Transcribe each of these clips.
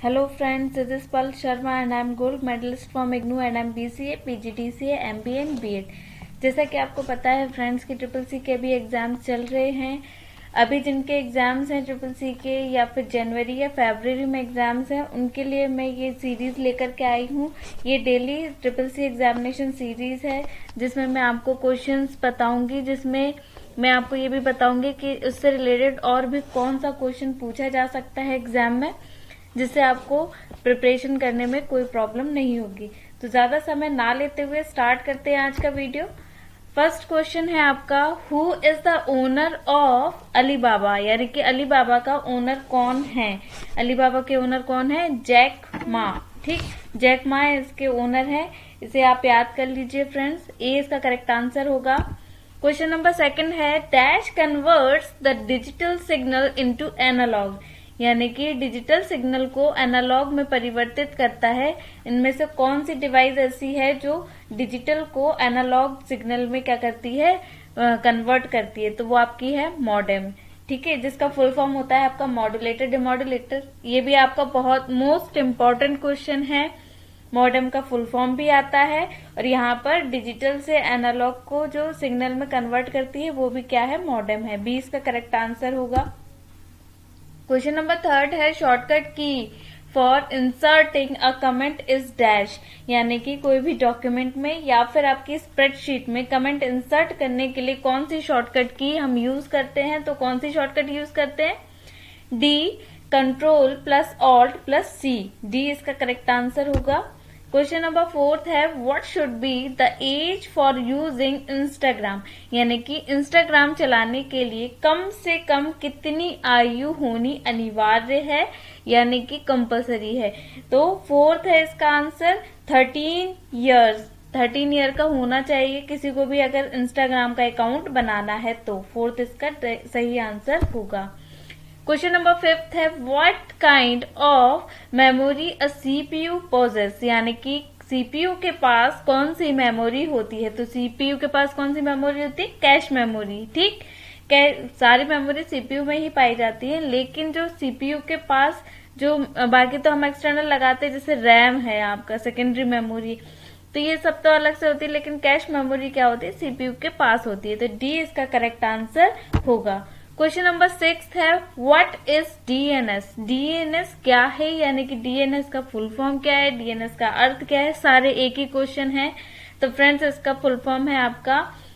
Hello friends, this is Pal Sharma and I am gold medalist from IGNOU and I am BCA, PGDCA, MBA and B.Ed। जैसा कि आपको पता है friends की triple C के भी एग्जाम्स चल रहे हैं। अभी जिनके एग्जाम्स हैं ट्रिपल सी के या फिर जनवरी या फरवरी में एग्जाम्स हैं, उनके लिए मैं ये सीरीज लेकर के आई हूँ। ये daily triple C examination series है जिसमें मैं आपको क्वेश्चंस बताऊंगी, जिसमें मैं आपको ये भी बताऊंगी कि उससे रिलेटेड और भी कौन सा क्वेश्चन पूछा जा सकता है एग्जाम में, जिससे आपको प्रिपरेशन करने में कोई प्रॉब्लम नहीं होगी। तो ज्यादा समय ना लेते हुए स्टार्ट करते हैं आज का वीडियो। फर्स्ट क्वेश्चन है आपका, who is the owner of Alibaba, यानी कि अलीबाबा का ओनर कौन है। अलीबाबा के ओनर कौन है? Jack Ma. ठीक, जैक मा इसके ओनर है। इसे आप याद कर लीजिए फ्रेंड्स। ए इसका करेक्ट आंसर होगा। क्वेश्चन नंबर सेकंड है, dash converts the digital signal into analog, यानी कि डिजिटल सिग्नल को एनालॉग में परिवर्तित करता है। इनमें से कौन सी डिवाइस ऐसी है जो डिजिटल को एनालॉग सिग्नल में क्या करती है? कन्वर्ट करती है। तो वो आपकी है मॉडेम। ठीक है, जिसका फुल फॉर्म होता है आपका मॉड्यूलेटर डिमॉड्यूलेटर। ये भी आपका बहुत मोस्ट इम्पोर्टेंट क्वेश्चन है। मॉडेम का फुल फॉर्म भी आता है और यहाँ पर डिजिटल से एनालॉग को जो सिग्नल में कन्वर्ट करती है वो भी क्या है? मॉडेम है। बी इसका करेक्ट आंसर होगा। क्वेश्चन नंबर थर्ड है, shortcut key for inserting a comment is dash, यानी कि कोई भी डॉक्यूमेंट में या फिर आपकी स्प्रेडशीट में कमेंट इंसर्ट करने के लिए कौन सी शॉर्टकट की हम यूज करते हैं। तो कौन सी शॉर्टकट यूज करते हैं? D, control plus alt plus C. D इसका करेक्ट आंसर होगा। क्वेश्चन नंबर फोर्थ है, what should be the age for using Instagram, यानी कि इंस्टाग्राम चलाने के लिए कम से कम कितनी आयु होनी अनिवार्य है, यानी कि कंपलसरी है। तो फोर्थ है इसका आंसर 13 इयर्स। 13 ईयर का होना चाहिए किसी को भी अगर इंस्टाग्राम का अकाउंट बनाना है तो। फोर्थ इसका सही आंसर होगा। क्वेश्चन नंबर फिफ्थ है, what kind of memory a CPU possess, यानी कि सीपीयू के पास कौन सी मेमोरी होती है। तो सीपीयू के पास कौन सी मेमोरी होती है? Cache memory. ठीक, सारी मेमोरी सीपीयू में ही पाई जाती है, लेकिन जो सीपीयू के पास जो बाकी तो हम एक्सटर्नल लगाते हैं, जैसे रैम है आपका सेकेंडरी मेमोरी, तो ये सब तो अलग से होती है, लेकिन कैश मेमोरी क्या होती है? सीपीयू के पास होती है। तो डी इसका करेक्ट आंसर होगा। क्वेश्चन नंबर 6 है, व्हाट इज डीएनएस। डीएनएस क्या है, यानी कि डीएनएस का फुल फॉर्म क्या है, डीएनएस का अर्थ क्या है। सारे एक ही क्वेश्चन है। तो फ्रेंड्स इसका फुल फॉर्म है आपका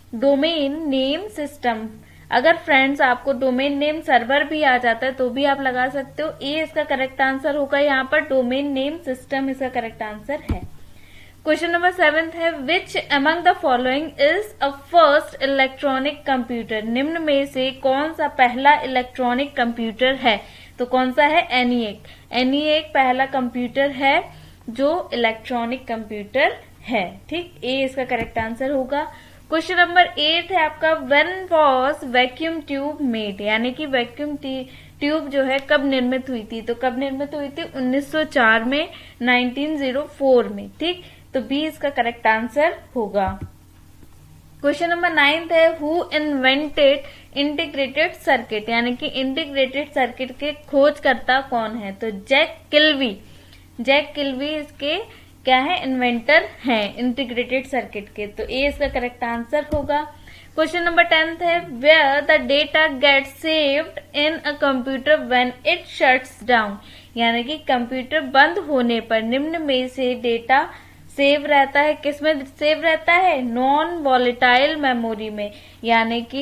डोमेन नेम सिस्टम। अगर फ्रेंड्स आपको डोमेन नेम सर्वर भी आ जाता है तो भी आप लगा सकते हो। ए इसका करेक्ट आंसर होगा यहाँ पर, डोमेन नेम सिस्टम इसका करेक्ट आंसर है। क्वेश्चन नंबर 7 है, which among the following is a first electronic computer, निम्न में से कौन सा पहला इलेक्ट्रॉनिक कंप्यूटर है। तो कौन सा है? ENIAC। ENIAC पहला कंप्यूटर है जो इलेक्ट्रॉनिक कंप्यूटर है। ठीक, ए इसका करेक्ट आंसर होगा। क्वेश्चन नंबर 8 है आपका, when was vacuum tube made, यानी कि वैक्यूम ट्यूब जो है कब निर्मित हुई थी। तो कब निर्मित हुई थी? 1904 में, 1904 में। ठीक, तो बी इसका करेक्ट आंसर होगा। क्वेश्चन नंबर 9 है, हु इन्वेंटेड इंटीग्रेटेड सर्किट, यानी कि इंटीग्रेटेड सर्किट के खोजकर्ता कौन है। तो जैक किल्वी। जैक किल्वी इसके क्या है? इन्वेंटर हैं इंटीग्रेटेड सर्किट के। तो ए इसका करेक्ट आंसर होगा। क्वेश्चन नंबर 10 है, where the data get saved in a computer when it shuts down, यानी कि कंप्यूटर बंद होने पर निम्न में से डेटा सेव रहता है। किसमें सेव रहता है? नॉन वॉलेटाइल मेमोरी में, यानी कि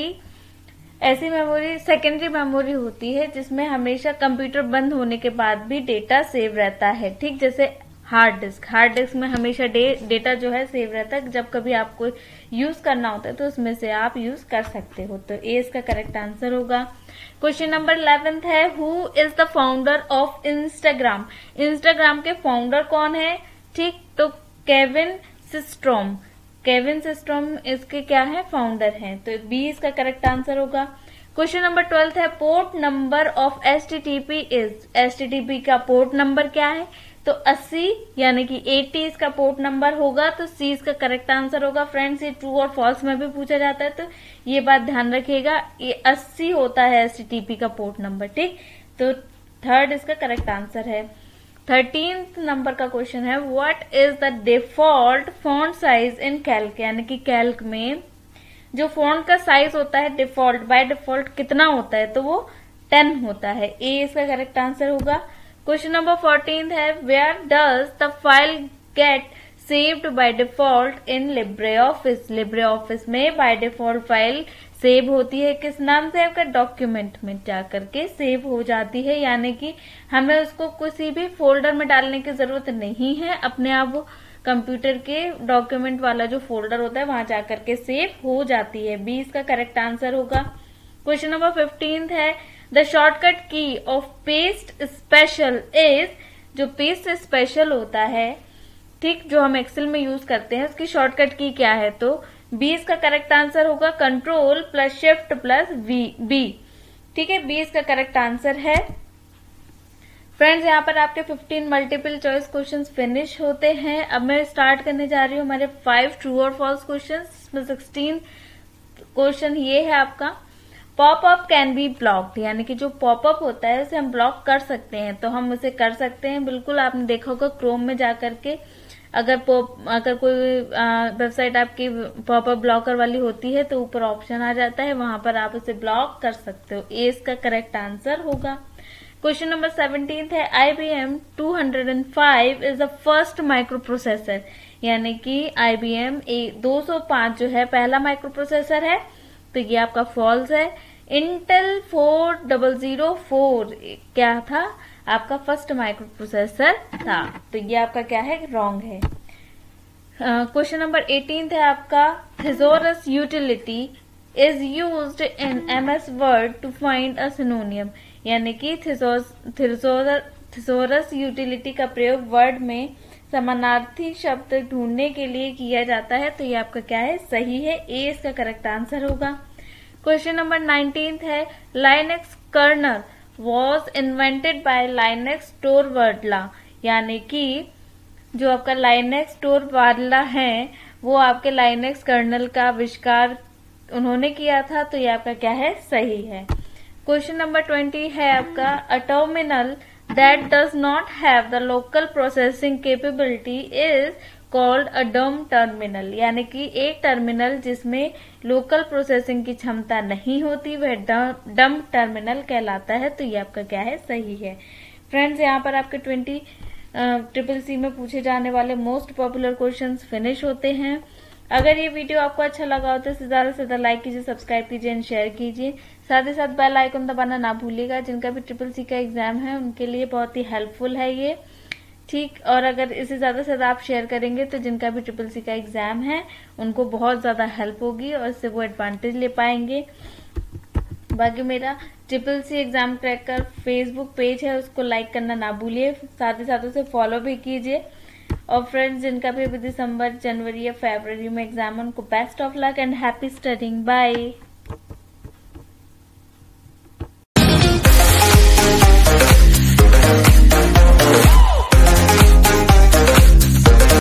ऐसी मेमोरी सेकेंडरी मेमोरी होती है जिसमें हमेशा कंप्यूटर बंद होने के बाद भी डेटा सेव रहता है। ठीक, जैसे हार्ड डिस्क। हार्ड डिस्क में हमेशा डेटा जो है सेव रहता है, जब कभी आपको यूज करना होता है तो उसमें से आप यूज कर सकते हो। तो ए इसका करेक्ट आंसर होगा। क्वेश्चन नंबर 11 है, who is the founder of Instagram. Instagram के फाउंडर कौन है? ठीक, तो केविन सिस्ट्रोम। केविन सिस्ट्रोम इसके क्या है? फाउंडर हैं। तो बी इसका करेक्ट आंसर होगा। क्वेश्चन नंबर 12 है, port number of HTTP is. HTTP का पोर्ट नंबर क्या है? तो 80, यानी कि 80 इसका पोर्ट नंबर होगा। तो सी इसका करेक्ट आंसर होगा। फ्रेंड्स ये ट्रू और फॉल्स में भी पूछा जाता है, तो ये बात ध्यान रखिएगा, ये 80 होता है एचटीटीपी का पोर्ट नंबर। ठीक, तो थर्ड इसका करेक्ट आंसर है। 13th नंबर का क्वेश्चन है, what is the default font size in Calc, यानी कि कैल्क में जो फॉन्ट का साइज होता है डिफॉल्ट बाय डिफॉल्ट कितना होता है, तो वो 10 होता है। ए इसका करेक्ट आंसर होगा। क्वेश्चन नंबर 14 है, where does the file get saved by default in LibreOffice. LibreOffice में बाय डिफॉल्ट फाइल सेव होती है किस नाम से, आपका डॉक्यूमेंट में जाकर के सेव हो जाती है, यानी कि हमें उसको किसी भी फोल्डर में डालने की जरूरत नहीं है, अपने आप वो कंप्यूटर के डॉक्यूमेंट वाला जो फोल्डर होता है वहां जाकर के सेव हो जाती है। बी इसका करेक्ट आंसर होगा। क्वेश्चन नंबर 15 है, the shortcut key of paste special is. जो पेस्ट स्पेशल होता है, ठीक, जो हम एक्सेल में यूज करते हैं, उसकी शॉर्टकट की क्या है, तो बी इसका करेक्ट आंसर होगा, control plus shift plus B. ठीक है, बी इसका करेक्ट आंसर है। फ्रेंड्स, यहाँ पर आपके 15 मल्टीपल चॉइस क्वेश्चंस फिनिश होते हैं। अब मैं स्टार्ट करने जा रही हूँ हमारे 5 ट्रू और फॉल्स क्वेश्चंस। इसमें 16 क्वेश्चन ये है आपका, पॉपअप कैन बी ब्लॉक्ड, यानी कि जो पॉपअप होता है उसे हम ब्लॉक कर सकते हैं, तो हम उसे कर सकते हैं। बिल्कुल आपने देखा होगा क्रोम में जाकर के अगर कोई वेबसाइट आपकी पॉपअप ब्लॉकर वाली होती है तो ऊपर ऑप्शन आ जाता है, वहां पर आप उसे ब्लॉक कर सकते हो। ए इसका करेक्ट आंसर होगा। क्वेश्चन नंबर 17 है, IBM 205 is the first microprocessor, यानी कि IBM 205 जो है पहला माइक्रो प्रोसेसर है, तो ये आपका फॉल्स है। इंटेल 4004 क्या था, आपका फर्स्ट माइक्रो प्रोसेसर था, तो ये आपका क्या है, रॉन्ग है। क्वेश्चन नंबर 18 है आपका, thesaurus utility is used in MS Word to find a synonym, यानी कि थिसॉरस यूटिलिटी का प्रयोग वर्ड में समानार्थी शब्द ढूंढने के लिए किया जाता है, तो ये आपका क्या है, सही है। ए इसका करेक्ट आंसर होगा। क्वेश्चन नंबर 19 है, Linux kernel was invented by Linux Torvalds, यानी कि जो आपका लाइनेक्स टोरवाल्डा है वो आपके लाइनेक्स कर्नल का आविष्कार उन्होंने किया था, तो ये आपका क्या है, सही है। क्वेश्चन नंबर 20 है आपका, a terminal that does not have the local processing capability is called a dumb terminal, यानी कि एक टर्मिनल जिसमें लोकल प्रोसेसिंग की क्षमता नहीं होती वह डम टर्मिनल कहलाता है, तो ये आपका क्या है, सही है। फ्रेंड्स, यहाँ पर आपके 20 CCC में पूछे जाने वाले मोस्ट पॉपुलर क्वेश्चंस फिनिश होते हैं। अगर ये वीडियो आपको अच्छा लगा हो तो इसे ज्यादा से ज्यादा लाइक कीजिए, सब्सक्राइब कीजिए एंड शेयर कीजिए। साथ ही साथ बेल आइकन दबाना ना भूलिएगा। जिनका भी CCC का एग्जाम है उनके लिए बहुत ही हेल्पफुल है ये, ठीक। और अगर इसे ज्यादा से ज्यादा आप शेयर करेंगे तो जिनका भी CCC का एग्जाम है उनको बहुत ज्यादा हेल्प होगी और इससे वो एडवांटेज ले पाएंगे। बाकी मेरा CCC exam cracker Facebook page है, उसको लाइक करना ना भूलिए, साथ ही साथ उसे फॉलो भी कीजिए। और फ्रेंड्स, जिनका भी अभी दिसंबर, जनवरी या फरवरी में एग्जाम है उनको best of luck and happy studying. Bye.